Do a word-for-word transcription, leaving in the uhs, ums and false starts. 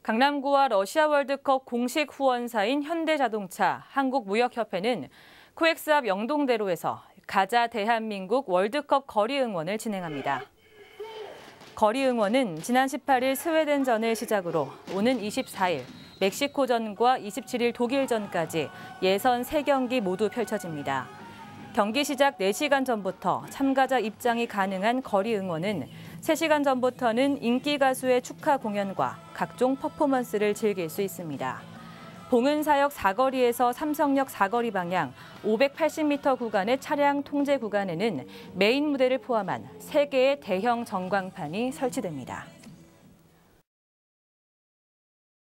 강남구와 러시아 월드컵 공식 후원사인 현대자동차, 한국무역협회는 코엑스 앞 영동대로에서 가자 대한민국 월드컵 거리 응원을 진행합니다. 거리 응원은 지난 십팔 일 스웨덴전을 시작으로 오는 이십사 일 멕시코전과 이십칠 일 독일전까지 예선 세 경기 모두 펼쳐집니다. 경기 시작 네 시간 전부터 참가자 입장이 가능한 거리 응원은 세 시간 전부터는 인기 가수의 축하 공연과 각종 퍼포먼스를 즐길 수 있습니다. 봉은사역 사거리에서 삼성역 사거리 방향 오백팔십 미터 구간의 차량 통제 구간에는 메인 무대를 포함한 세 개의 대형 전광판이 설치됩니다.